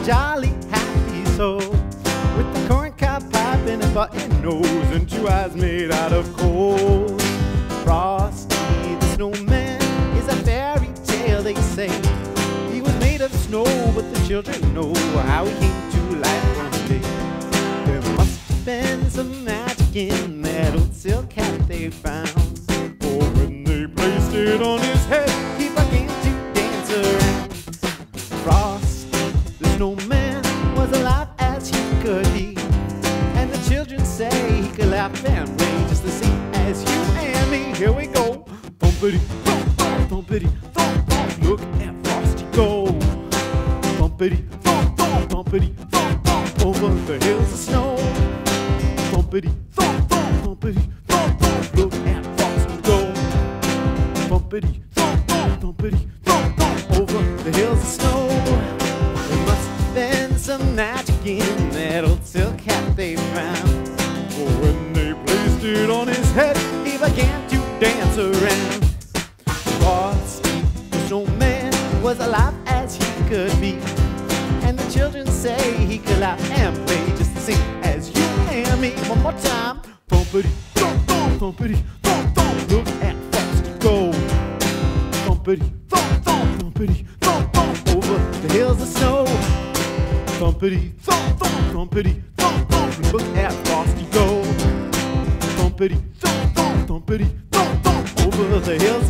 jolly happy soul, with the corn-cob pipe and a button nose and two eyes made out of coal. Frosty the Snowman is a fairy tale, they say. He was made of snow, but the children know how he came to life one day. There must have been some magic in that old silk hat they found, for when they placed it on his head, he began to dance around. Frosty the Snowman was alive as he could be, and the children say he could laugh and play just the same as you and me. Here we go. Thumpety, thump, thump, thumpety, thump, thump. Look at Frosty go. Thumpety, thump, thump, thumpety, thump, thump. Over the hills of snow. Thumpety, thump, thump, thumpety, thump, thump. Look at Frosty go. Thumpety, thump, thump, thumpety, thump, thump. Over the hills of snow. There must have been some magic in that old silk hat they found, for when they placed it on his head, he began to dance around. Frosty the Snowman was alive as he could be, and the children say he could laugh and play just the same as you and me. One more time. Thumpety, thump, thump, thumpety, thump, thump. Look at Frosty go. Thumpety, thump, thump, thumpety, thump, thump. Over the hills of snow. Thumpety, thump, thump, thumpety, thump, thump. Look at Frosty go. Thumpety, thump, thump, thumpety, thump, thump. Over the hills